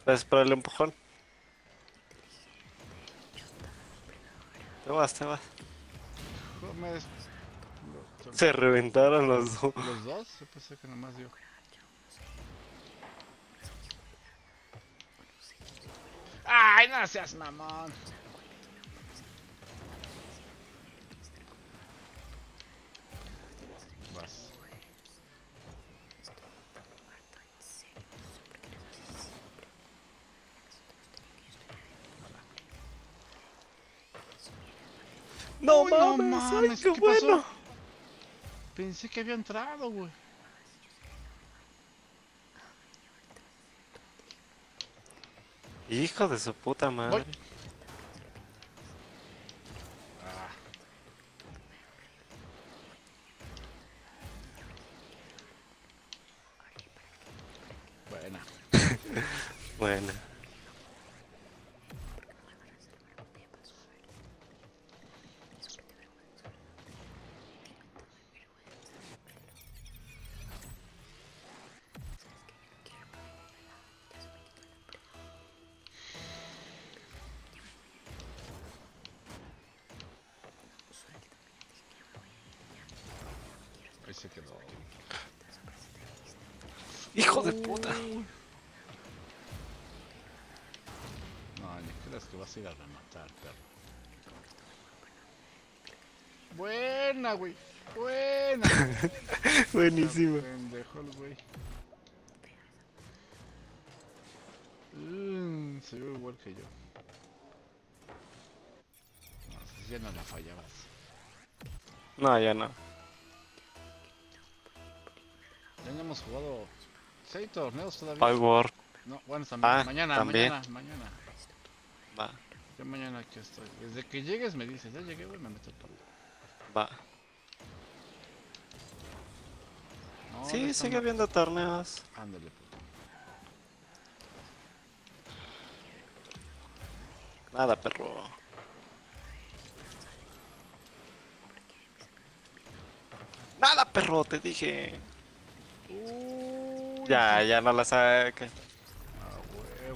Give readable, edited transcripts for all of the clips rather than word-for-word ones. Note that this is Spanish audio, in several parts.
Gracias por el empujón. Te vas, te vas. Jo, me des- Se reventaron los dos. ¿Los dos? Yo pensé que nomás yo. ¡Ay, no seas mamón! Vas. No ¡Uy, no mames, ay, mames! qué ¿Qué pasó? bueno. Pensé que había entrado, güey. Hijo de su puta ¡Voy! madre. Ah, buena. Bueno. Ahí se quedó. Hijo de puta. No, ni creas que vas a ir a rematar, perro. Buena, güey. Buena. Está Buenísimo. pendejo el güey. Se ve igual que yo. No, si ya no la fallabas. No, ya no. Ya no hemos jugado 6 torneos todavía. Power. No, bueno, también. Ah, Mañana, también. mañana, mañana. Va, Ya mañana aquí estoy. Desde que llegues me dices, ya llegué, güey, me meto todo. va. No, de Sí, esta sigue habiendo torneos. Ándale, puto. Nada, perro. Nada, perro, te dije. Uy, Ya, ya no la saca. ah, huevo.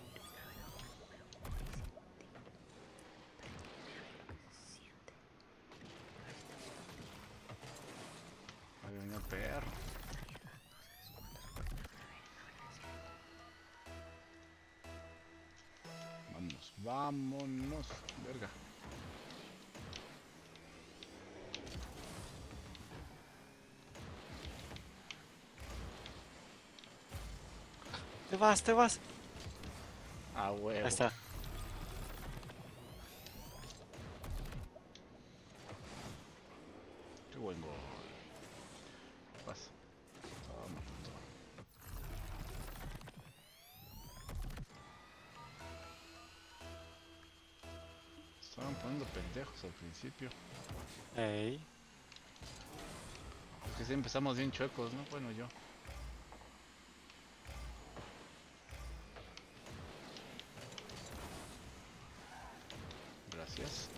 Ahí viene el perro. Vámonos, vámonos. Verga. Te vas, te vas. Ah, Ahí huevo. está. Qué buen gol. Pasa. Toma, puto. Estaban poniendo pendejos al principio. Ey. Es que sí empezamos bien chuecos, ¿no? Bueno, yo. Gracias.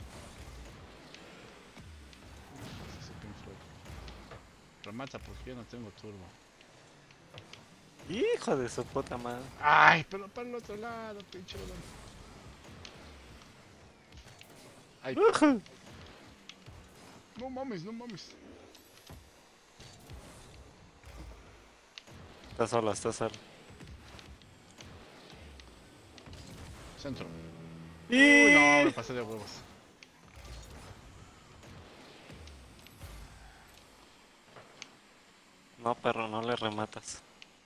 Ese Pink Floyd. Remata porque yo no tengo turbo. Hijo de su puta madre. Ay, pero para el otro lado, pinche balón. Ay, Ujú. no mames, no mames. Está solo, está solo. Centro. Uy, no, me Y... pasé de huevos. No, perro, no le rematas.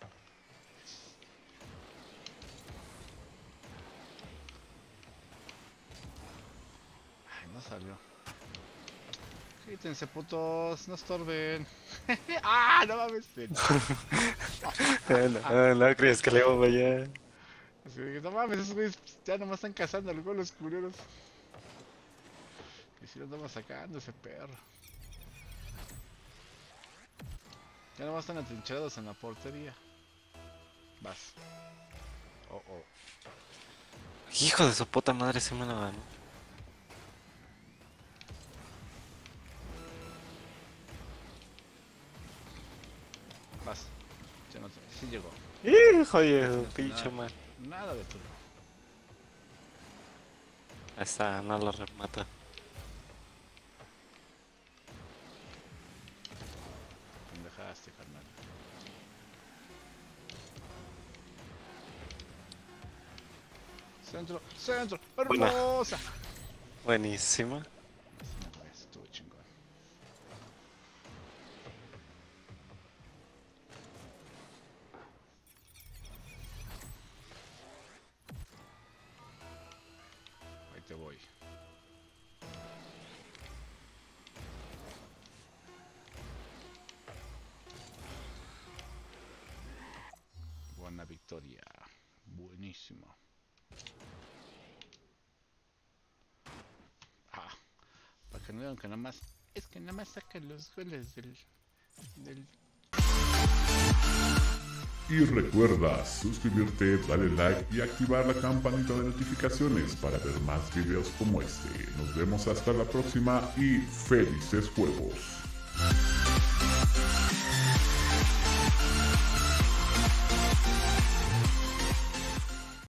Ay, no salió. Quítense, putos, no estorben. ¡Ah, no mames! No crees que le voy a fallar. Así de que, no mames, esos güeyes ya nomás están cazando los culeros. Y si lo andamos sacando ese perro. Ya nomás están atrincherados en la portería. Vas. Oh, oh. Hijo de su puta madre, se me lo ganó. Vas. Ya no te... Sí llegó. Hijo de Casi su al pinche final. madre. Nada de turbo. Ahí está, no lo remata. Me dejaste, carnal. Centro, centro, Buena. hermosa. Buenísima. Estuvo chingón. Ahí te voy. Buena victoria. Buenísimo. Ah, para que no vean que nada más. Es que nada más sacan los goles del. Y recuerda suscribirte, darle like y activar la campanita de notificaciones para ver más videos como este. Nos vemos hasta la próxima y felices juegos.